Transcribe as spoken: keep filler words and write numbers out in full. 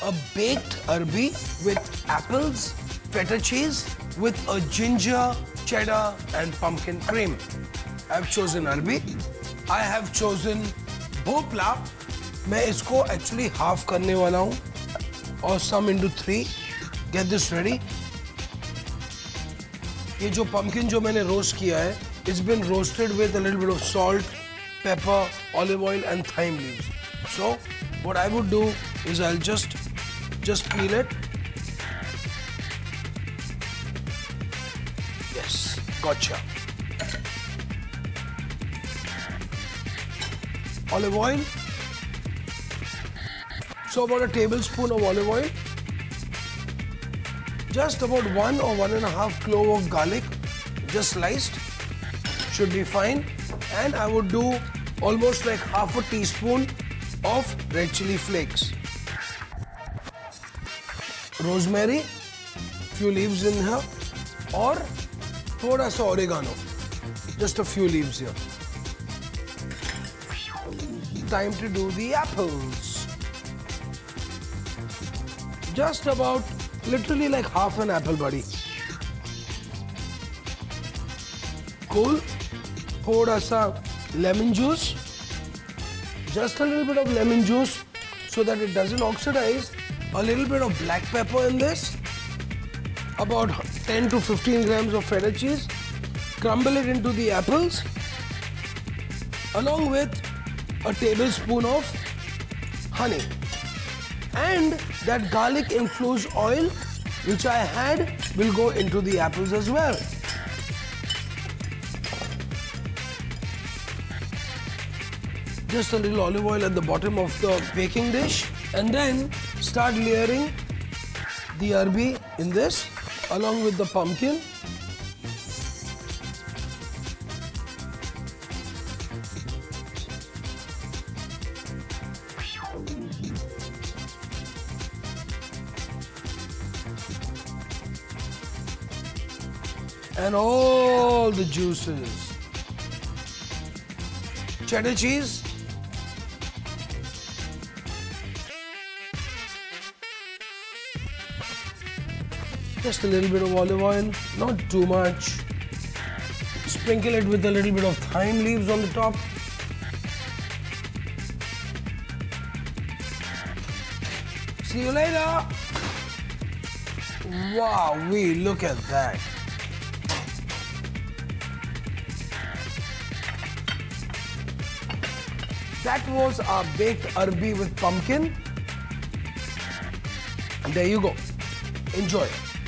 a baked Arbi with apples, feta cheese, with a ginger, cheddar and pumpkin cream. I've chosen Arbi. I have chosen bhopla. मैं इसको actually half करने वाला हूँ और some into three. Get this ready. ये जो pumpkin जो मैंने roast किया है, it's been roasted with a little bit of salt, pepper, olive oil and thyme leaves. So what I would do is I'll just just peel it. Yes, gotcha. Olive oil. So about a tablespoon of olive oil. Just about one or one and a half clove of garlic, just sliced, should be fine. And I would do almost like half a teaspoon of red chili flakes. Rosemary, few leaves in here, or thoda sa oregano, just a few leaves here. Time to do the apples. Just about, literally like half an apple, buddy. Cool. Thoda sa lemon juice. Just a little bit of lemon juice so that it doesn't oxidize. A little bit of black pepper in this. About ten to fifteen grams of feta cheese. Crumble it into the apples. Along with a tablespoon of honey. And that garlic infused oil which I had will go into the apples as well. Just a little olive oil at the bottom of the baking dish, and then start layering the Arbi in this along with the pumpkin. And all the juices. Cheddar cheese. Just a little bit of olive oil, not too much. Sprinkle it with a little bit of thyme leaves on the top. See you later. Wow, we look at that. That was our baked Arbi with pumpkin. And there you go. Enjoy.